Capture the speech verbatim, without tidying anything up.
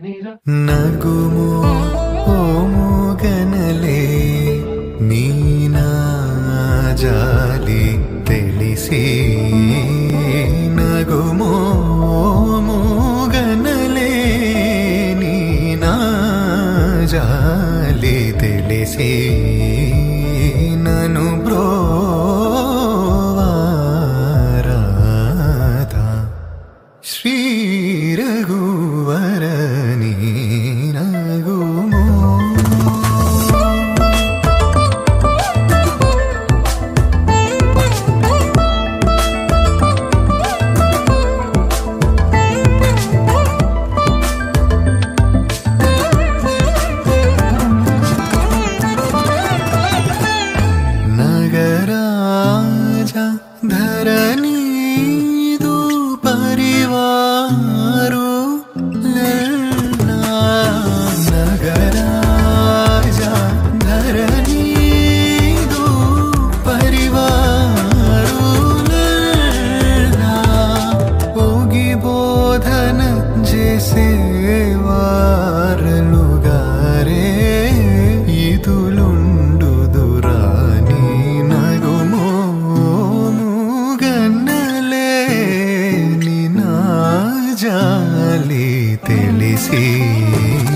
నగుమో ఓ మూగనలే నీనా జాలి తెలిసి నగుమో మూగనలే నీనా జాలి తెలిసి నను బ్రోవారాధా శ్రీ రఘువరని నగుమో నగరాజా ధరణీదు పరివారు నగరాజా ధరణీదు పరివారు పోగి బోధన చేసేవారలుగారే ఇదులుండు దురాని నగుమో మూగన్నలే నినా జాలి తెలిసి